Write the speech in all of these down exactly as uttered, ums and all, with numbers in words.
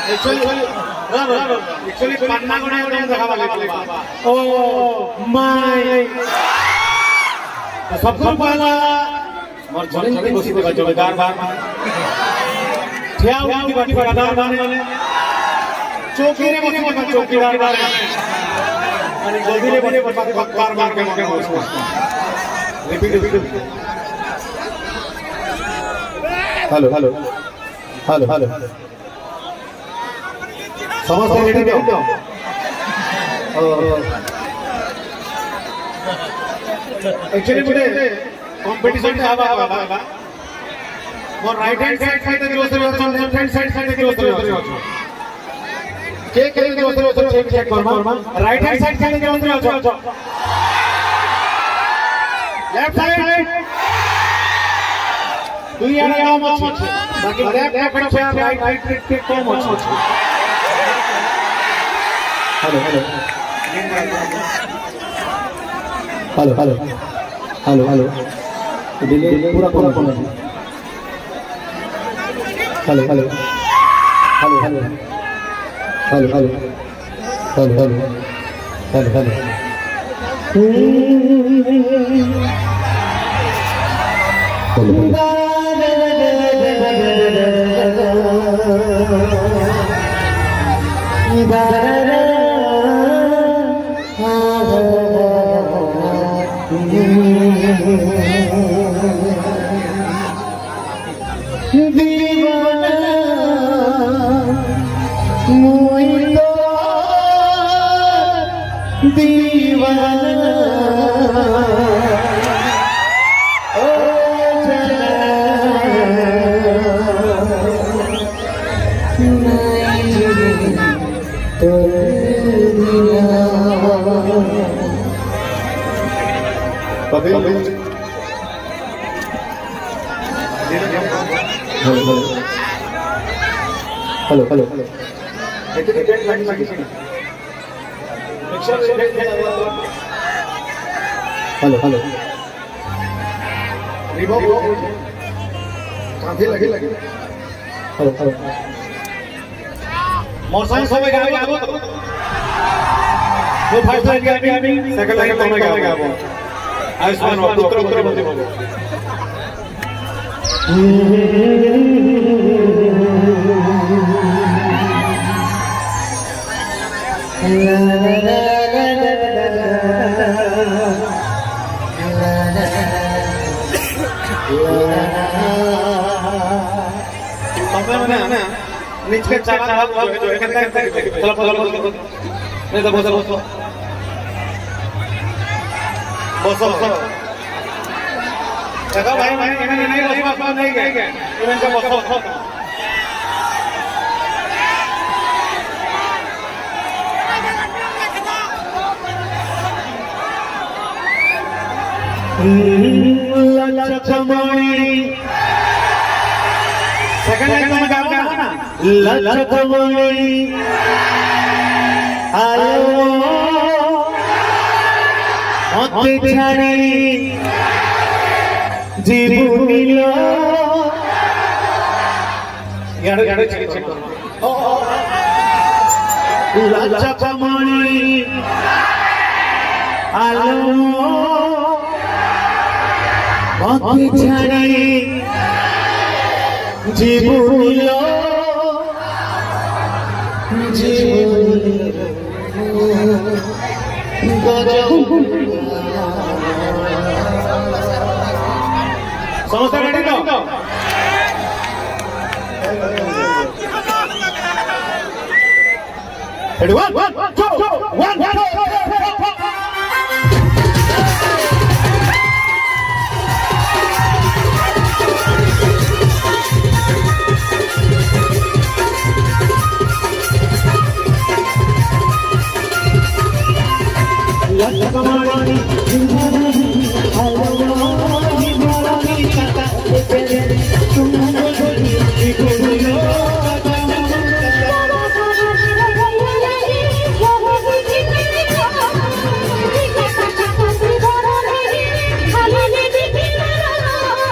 actually actually पन्ना गुना एकदम दिखावा लेके ओ माय सबसे पहला मोर जन जन बसी को जोरदार बार ठिया हुआ की बात ठेकेदार माने चौकी रे बसी को चौकीदार माने माने गोदी रे बसी को बार मार के के उसको repeat repeat hello hello hello hello समझते रेडी दो एक्चुअली मुझे कंपटीशन से आवा आवा वो राइट हैंड साइड साइड के दोस्त लोग चल लेफ्ट हैंड साइड साइड के दोस्त लोग के के दोस्त लोग चेक चेक करमा राइट हैंड साइड साइड के दोस्त लोग लेफ्ट साइड तू यार काम अच्छी बाकी लेफ्ट लेफ्ट राइट राइट के कम अच्छी hello hello hello hello hello hello delay पूरा पूरा पूरा hello hello hello hello hello hello hello hello hello hello hello hello actually date line में किसी mixer date hello hello Reebok काफी लगे लगे हेलो हेलो मोरसाई समय गावे गावो वो फर्स्ट लाइन गावे सेकंड लाइन में गावे गावो आयुष्मान पुत्र पुत्र बोलते बोलो नीचे चार हाथ जो है चलो चलो नहीं तो बोलो बोलो बोलो बोलो देखो भाई भाई इन्हें नहीं बोली बात नहीं गए इन्हें को बोलो ललचमणी सेकंड लाइन में गाओ ना ललचमणी आलो मत छाड़ी जीवनीलो यार यार चेक चेक ओ ललचमणी आलो मत छाड़ी जीवनीलो जीवनीलो समझते रेडी तो ready one two one two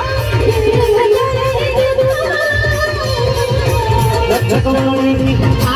Come on,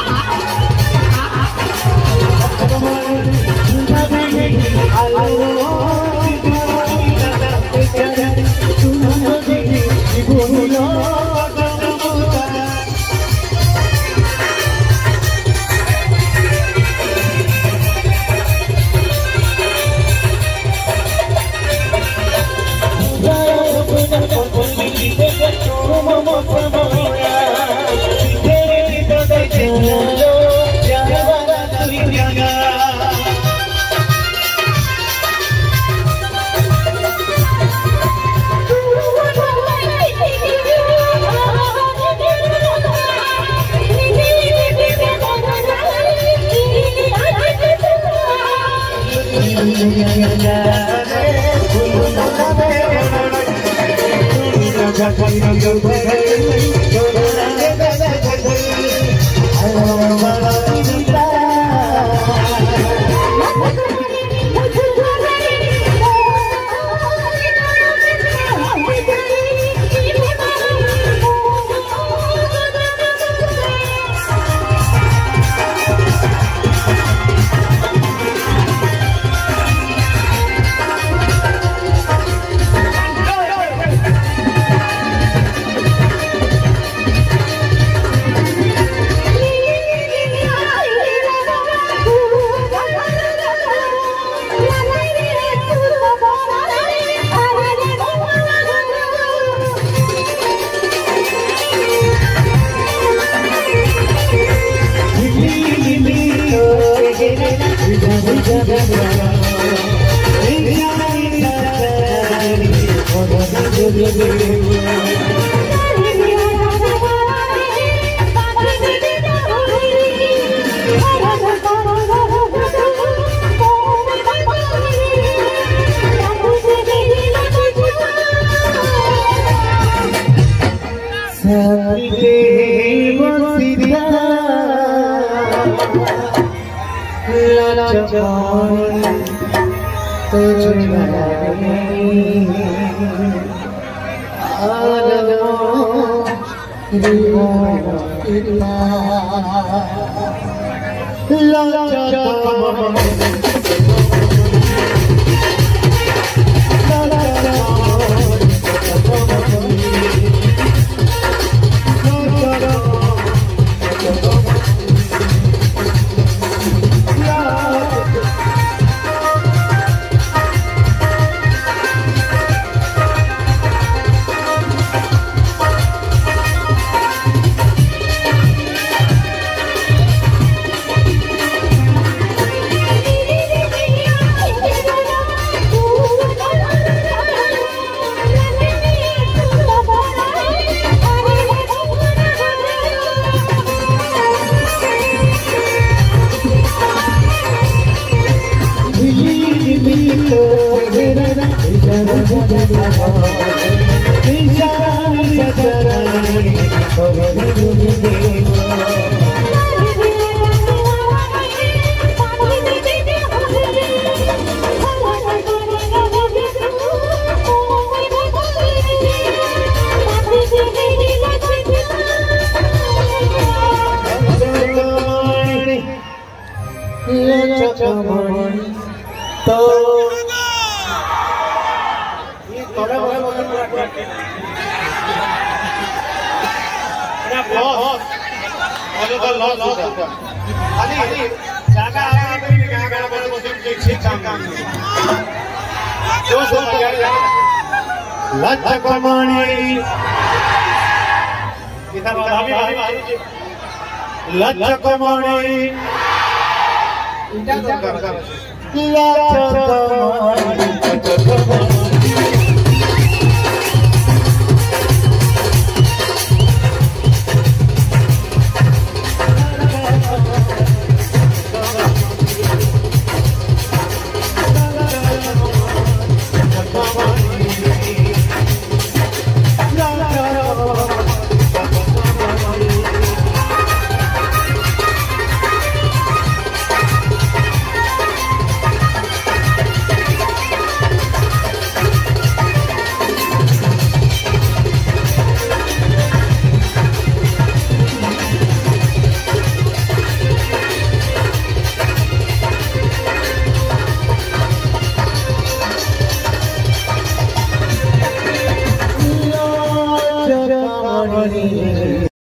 लक्ष्य कमाने